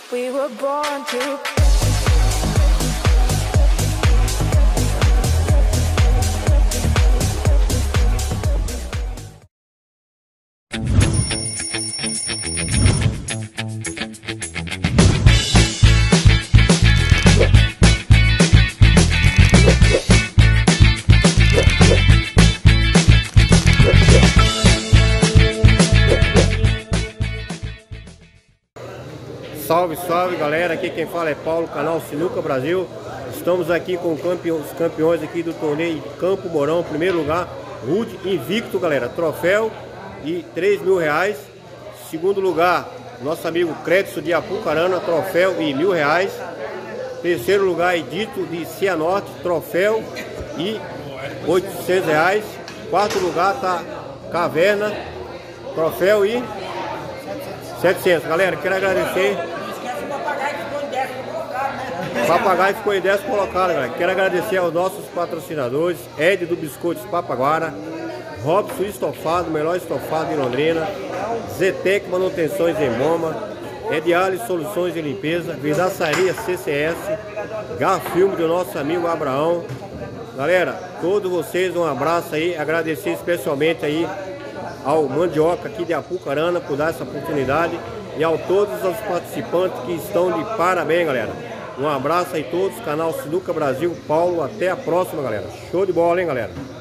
We were born to. Salve, salve galera, aqui quem fala é Paulo, canal Sinuca Brasil. Estamos aqui com os campeões aqui do torneio Campo Mourão, primeiro lugar, Rude invicto galera, troféu e R$3.000. Segundo lugar, nosso amigo Crédito de Apucarana, troféu e R$1.000. Terceiro lugar, Edito de Cianorte, troféu e R$800. Quarto lugar tá Caverna, troféu e 700. Galera, quero agradecer. Papagaio ficou em 10 colocado, galera. Quero agradecer aos nossos patrocinadores: Ed do Biscoitos Papaguara, Robson Estofado, melhor estofado em Londrina, Zetec Manutenções em Moma, Ediales Soluções de Limpeza, Vidaçaria CCS, Garfilme do nosso amigo Abraão. Galera, todos vocês, um abraço aí. Agradecer especialmente aí ao Mandioca aqui de Apucarana por dar essa oportunidade e a todos os participantes que estão de parabéns, galera. Um abraço aí todos, canal Sinuca Brasil, Paulo, até a próxima, galera. Show de bola, hein, galera.